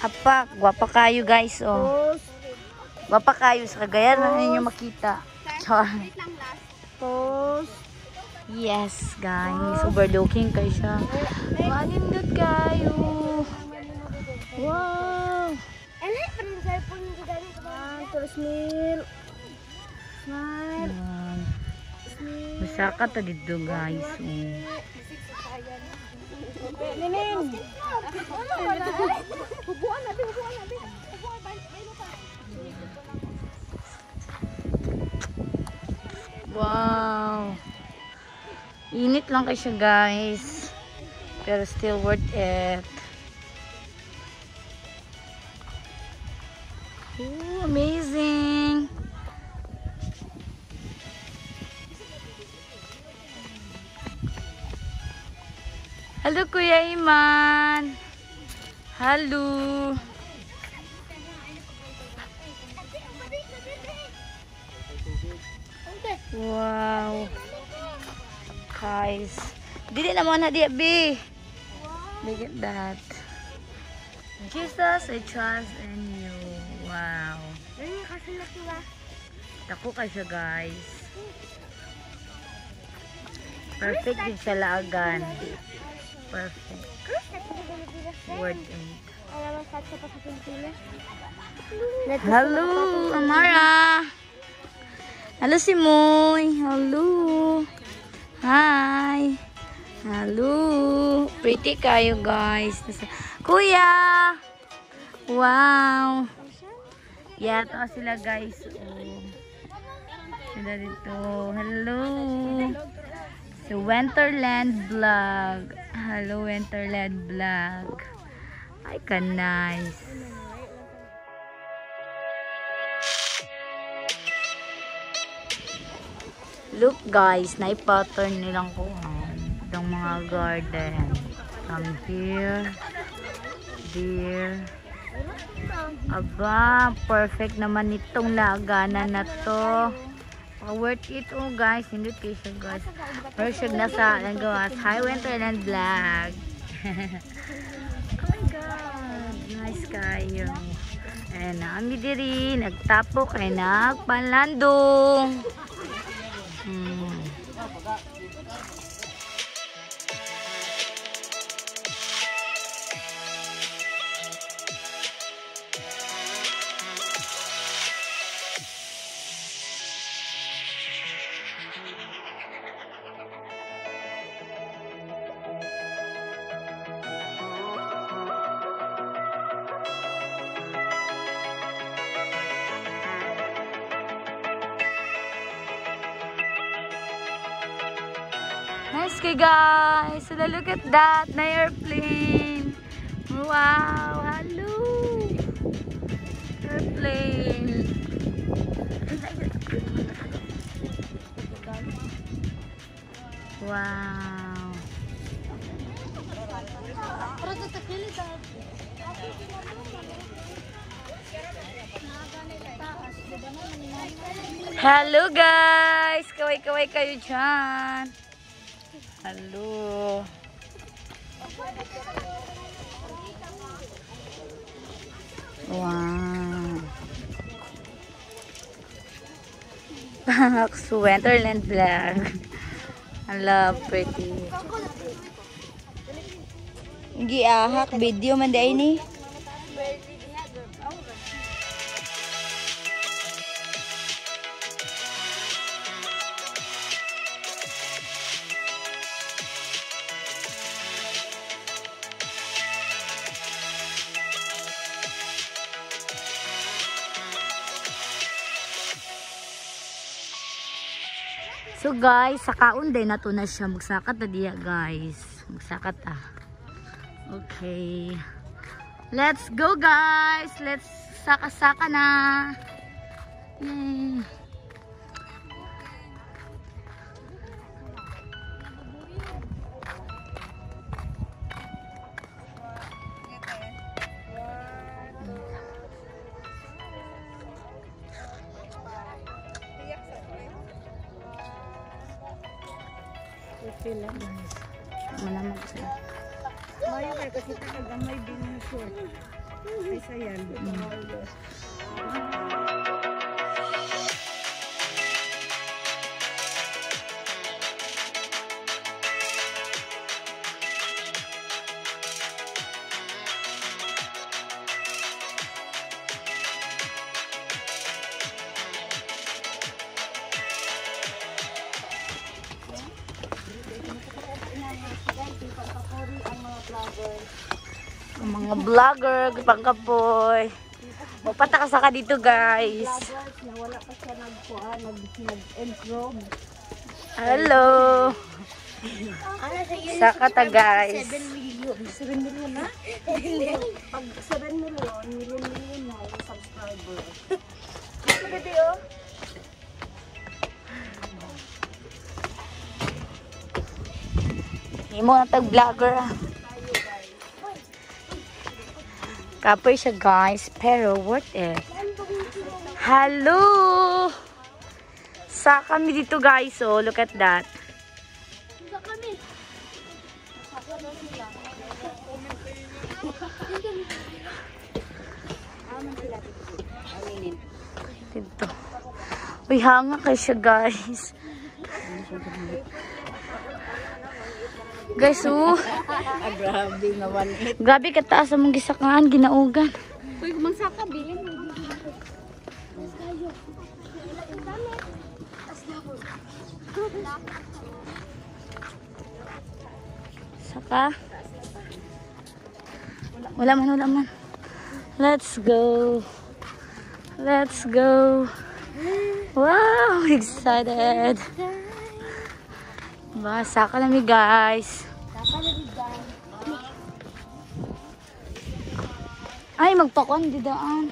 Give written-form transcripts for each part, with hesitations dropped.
Apak, gwapa kayo guys, oh. Gwapa kayo sa Cagayan na ninyo makita. Char. Yes, guys. Overlooking kayo siya. Manindot kayo. Wow. Smile. Masaka ta dito, guys. Ninin. Wow. Init lang kayo siya, guys. Pero still worth it. Ooh, amazing. Halo Kuya Iman. Halo. Wow. Guys. Dili na mo na di abi. Look at that. Jesus, I trust in you. Wow. Dako ka siya, guys. Perfect din sa laagan. Perfect. Word it. Hello, Amara. Hello, Simoy. Hello. Hi. Hello. Pretty kayo, guys. Kuya. Wow. Yeah, ito sila, guys. Oh. Sila dito. Hello. So, Winterland Vlog. Hello, Winterland Vlog. Ay, ka nice. Look, guys, na-pattern nilang kung itong mga garden. From here, there. Aba, perfect naman itong laganan na to. Worth it, oh guys. Hindi kayo siya, guys. Perfect na sa guys. Hi, Winterland Vlog. Oh my God. Nice kayo. Ayan na kami diri. Nagtapok ay nagpanlandong. Nice kay guys. So look at that. Na airplane. Wow. Hello. Airplane. Wow. Hello guys. Kaway-kaway kayo dyan. Hello. Wow. Back to Winterland Vlog. I love pretty. Giahak video man day ni. So guys, sa kaunday na to na siya. Magsakat na diya guys. Magsakat ah. Okay. Let's go guys. Let's saka-saka na. Yay. Okay lang guys. Malamag siya. Mayo kay kasi tagamay din yung short. Isa yan. Ang mga vlogger, pangkapoy. Magpataka sa ka dito, guys. Vloggers na wala pa siya nag-improve. Hello. Saka ta, guys. 7 million na? Pag 7 million, million na yung subscriber. Pwede oh. Hindi mo na tag-vlogger. Kapoy siya, guys. Pero worth it. Hello! Sa kami dito, guys. Oh, look at that. Dito. Uy, hanga kayo siya, guys. Guys, oh. Grabe nga 1.8. Grabe kataas ang gisakaan, ginaugan. Uy, magsaka, bilhin mo. Saka. Wala man. Let's go. Let's go. Wow, excited. Basa ka namin, guys. Ay, magpakon, di daan.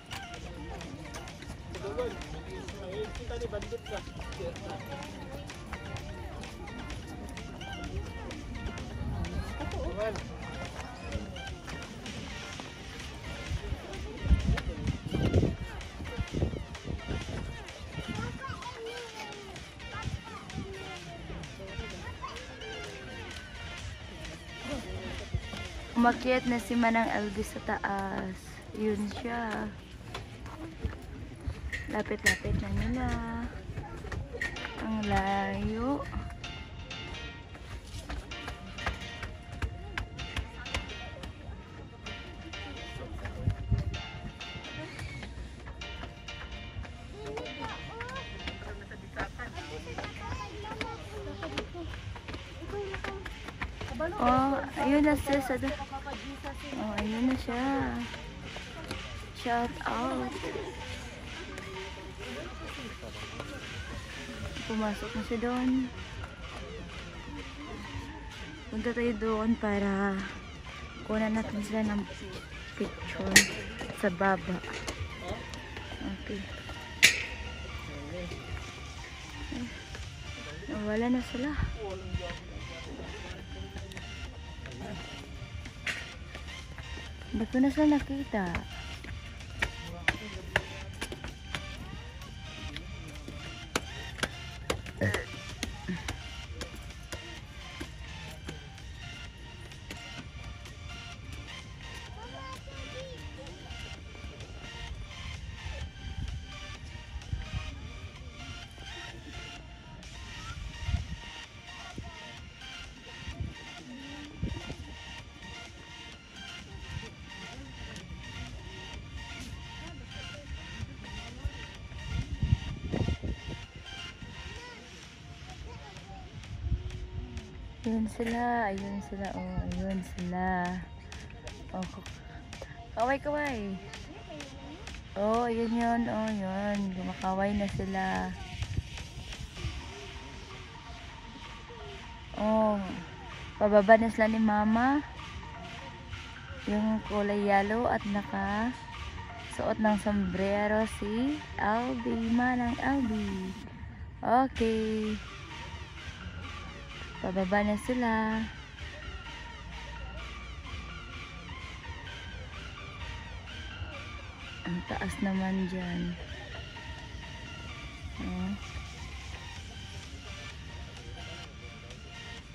Umakyat na si Manang Elvis sa taas. Yun siya. Lapit-lapit na nila. Ang layo. Oh, ayun na siya. Oh, ayun na siya. Shout out. Pumasok na siya doon. Punta tayo doon para kunan natin sila ng picture sa baba. Okay. Nawala na sila. Ba't ko na sila nakita? Ayun sila, oh, ayun sila. Oh, kaway. Oh, ayun yun, oh, yun. Gumakaway na sila. Oh, pababa na sila ni Mama. Yung kulay yellow at naka suot ng sombrero si Albi, Manang Albi. Okay. Pababa na sila. Ang taas naman dyan.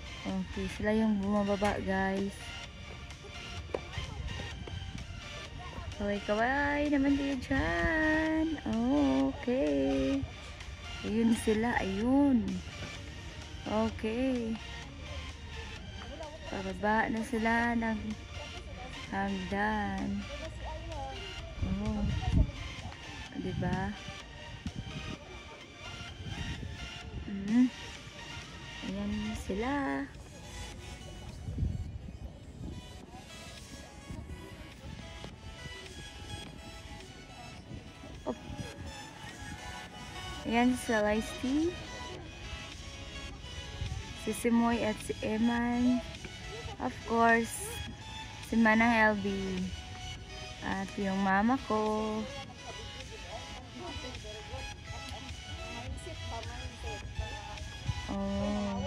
Okay, sila yung bumababa, guys. Kaway-kaway naman din dyan. Okay. Ayun sila. Ayun. Okay. Pababa na sila ng hagdan. Oh. Diba? Ayan sila. Oh. Ayan si Lacey, si Simoy at si Eman. Of course, si Manang LB. At yung mama ko. Oh.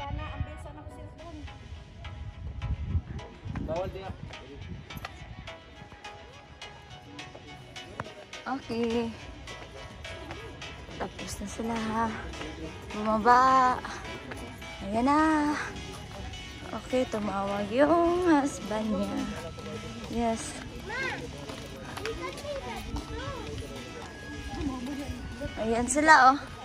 Okay. Tapos na sila. Bumaba. Ayan na. Okay, tumawag yung husband niya. Yes. Ayan sila, oh.